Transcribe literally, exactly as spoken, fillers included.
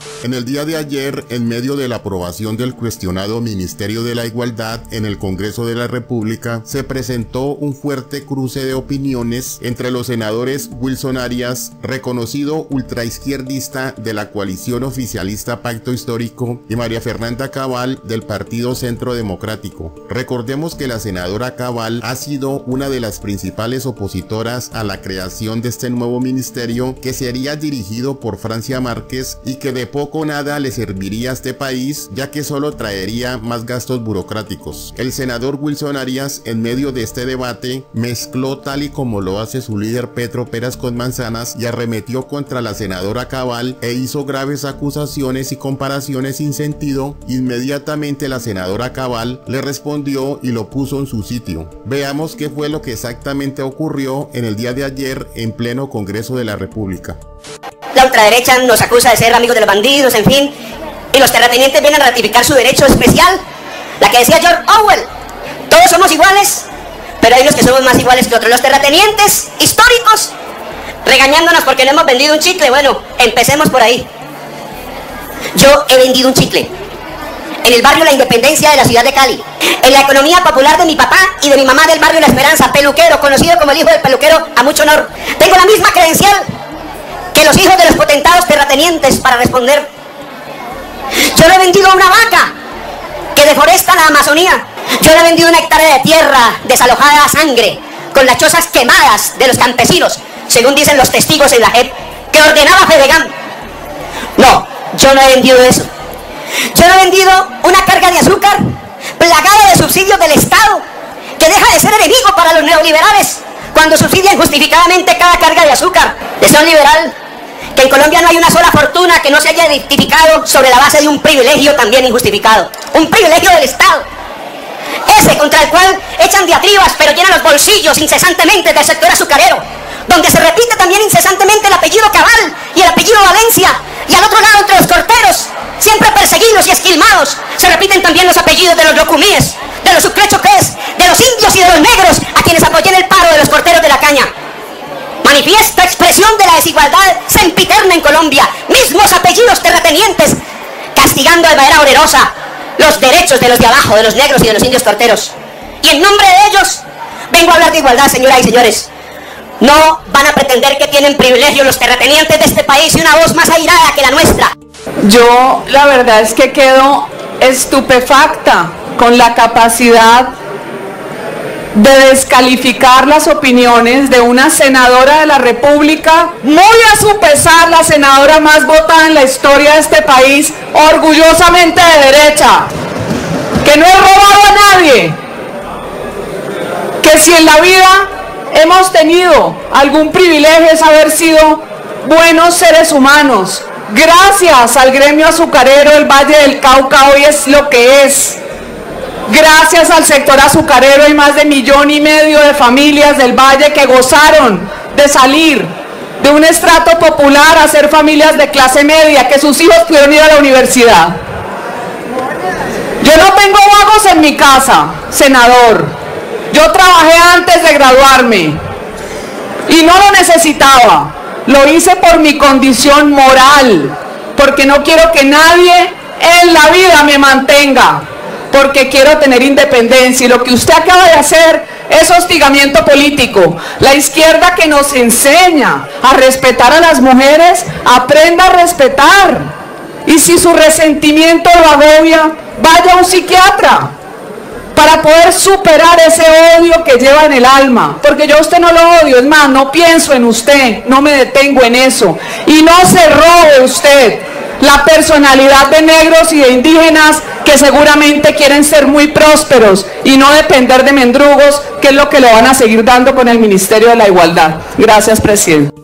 En el día de ayer, en medio de la aprobación del cuestionado Ministerio de la Igualdad en el Congreso de la República, se presentó un fuerte cruce de opiniones entre los senadores Wilson Arias, reconocido ultraizquierdista de la coalición oficialista Pacto Histórico, y María Fernanda Cabal del Partido Centro Democrático. Recordemos que la senadora Cabal ha sido una de las principales opositoras a la creación de este nuevo ministerio, que sería dirigido por Francia Márquez y que de poco o nada le serviría a este país, ya que solo traería más gastos burocráticos. El senador Wilson Arias, en medio de este debate, mezcló, tal y como lo hace su líder Petro Peras con manzanas, y arremetió contra la senadora Cabal e hizo graves acusaciones y comparaciones sin sentido. Inmediatamente la senadora Cabal le respondió y lo puso en su sitio. Veamos qué fue lo que exactamente ocurrió en el día de ayer en pleno Congreso de la República. La ultraderecha nos acusa de ser amigos de los bandidos, en fin, y los terratenientes vienen a ratificar su derecho especial, la que decía George Orwell: todos somos iguales, pero hay unos que somos más iguales que otros. Los terratenientes históricos regañándonos porque no hemos vendido un chicle. Bueno, empecemos por ahí. Yo he vendido un chicle en el barrio La Independencia de la ciudad de Cali, en la economía popular de mi papá y de mi mamá del barrio La Esperanza, peluquero, conocido como el hijo del peluquero a mucho honor. Tengo la misma credencial que los hijos de los potentados terratenientes para responder. Yo le he vendido una vaca que deforesta la Amazonía. Yo le he vendido una hectárea de tierra desalojada a sangre, con las chozas quemadas de los campesinos, según dicen los testigos en la J E P, que ordenaba Fedegan. No, yo no he vendido eso. Yo no he vendido una carga de azúcar plagada de subsidios del Estado, que deja de ser enemigo para los neoliberales cuando subsidian justificadamente cada carga de azúcar. Desea un liberal que en Colombia no hay una sola fortuna que no se haya identificado sobre la base de un privilegio también injustificado, un privilegio del Estado, ese contra el cual echan diatribas pero llenan los bolsillos incesantemente del sector azucarero, donde se repite también incesantemente el apellido Cabal y el apellido Valencia, y al otro lado, entre los corteros, siempre perseguidos y esquilmados, se repiten también los apellidos de los locumíes, de los sucrechoques, de los indios y de los negros, a quienes apoyan el paro de los corteros de la caña. Manifiesta expresión de la desigualdad sempiterna en Colombia, mismos apellidos terratenientes, castigando de manera onerosa los derechos de los de abajo, de los negros y de los indios corteros. Y en nombre de ellos, vengo a hablar de igualdad, señoras y señores. No van a pretender que tienen privilegios los terratenientes de este país y una voz más airada que la nuestra. Yo la verdad es que quedo estupefacta con la capacidad de descalificar las opiniones de una senadora de la República, muy a su pesar la senadora más votada en la historia de este país, orgullosamente de derecha, que no he robado a nadie, que si en la vida hemos tenido algún privilegio es haber sido buenos seres humanos. Gracias al gremio azucarero, el Valle del Cauca hoy es lo que es. Gracias al sector azucarero hay más de millón y medio de familias del Valle que gozaron de salir de un estrato popular a ser familias de clase media, que sus hijos pudieron ir a la universidad. Yo no tengo vagos en mi casa, senador. Yo trabajé antes de graduarme y no lo necesitaba. Lo hice por mi condición moral, porque no quiero que nadie en la vida me mantenga, porque quiero tener independencia. Y lo que usted acaba de hacer es hostigamiento político. La izquierda que nos enseña a respetar a las mujeres, aprenda a respetar. Y si su resentimiento lo agobia, vaya a un psiquiatra para poder superar ese odio que lleva en el alma, porque yo a usted no lo odio, es más, no pienso en usted, no me detengo en eso. Y no se robe usted la personalidad de negros y de indígenas que seguramente quieren ser muy prósperos y no depender de mendrugos, que es lo que le van a seguir dando con el Ministerio de la Igualdad. Gracias, presidente.